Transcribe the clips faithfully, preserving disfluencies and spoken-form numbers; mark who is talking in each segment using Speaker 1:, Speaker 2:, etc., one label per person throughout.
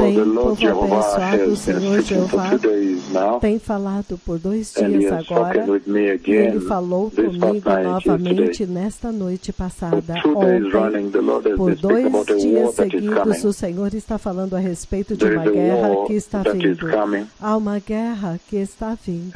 Speaker 1: Amém. Povo abençoado, o Senhor Jeová tem falado por dois dias agora, e Ele falou comigo novamente nesta noite passada, ontem. Por dois dias seguidos, o Senhor está falando a respeito de uma guerra que está vindo. Há uma guerra que está vindo.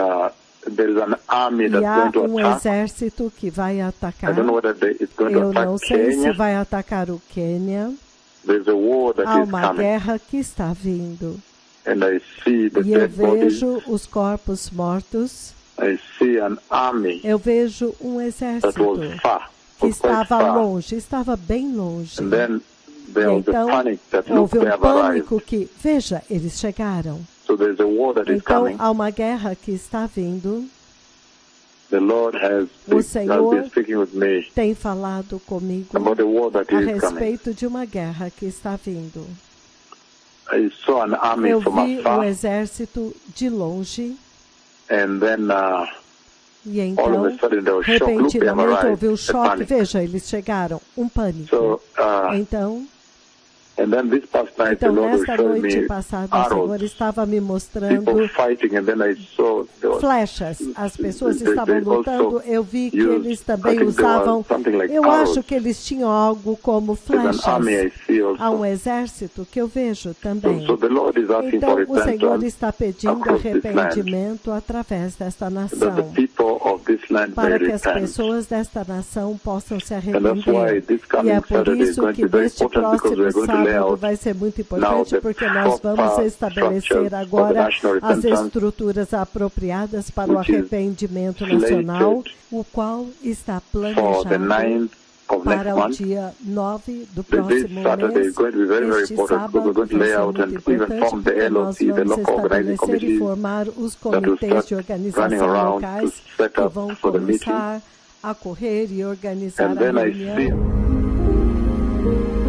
Speaker 1: E há um exército que vai atacar. Eu não sei se vai atacar o Quênia. Há uma guerra que está vindo. E eu vejo os corpos mortos. Eu vejo um exército que estava longe, estava bem longe. E então houve um pânico que, veja, eles chegaram. Então há uma guerra que está vindo. O Senhor tem falado comigo a respeito de uma guerra que está vindo. Eu vi um exército de longe. E então, repentinamente, houve um choque. Veja, eles chegaram, um pânico. Então... Então, nesta noite passada, o Senhor estava me mostrando flechas. As pessoas estavam lutando. Eu vi que eles também usavam... Eu acho que eles tinham algo como flechas. Há um exército que eu vejo também. Então, o Senhor está pedindo arrependimento através desta nação, para que as pessoas desta nação possam se arrepender. E é por isso que neste próximo sábado vai ser muito importante, porque nós vamos estabelecer agora as estruturas apropriadas para o arrependimento nacional, o qual está planejado para o dia nove do próximo mês. Este sábado vai ser muito importante, porque nós vamos estabelecer e formar os comitês de organização locais que vão começar a correr e organizar a reunião.